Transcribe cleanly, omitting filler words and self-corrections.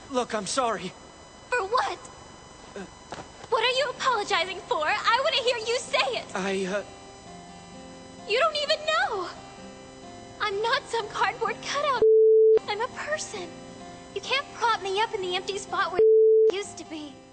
Look, I'm sorry. For what? What are you apologizing for? I want to hear you say it. You don't even know. I'm not some cardboard cutout. I'm a person. You can't prop me up in the empty spot where used to be.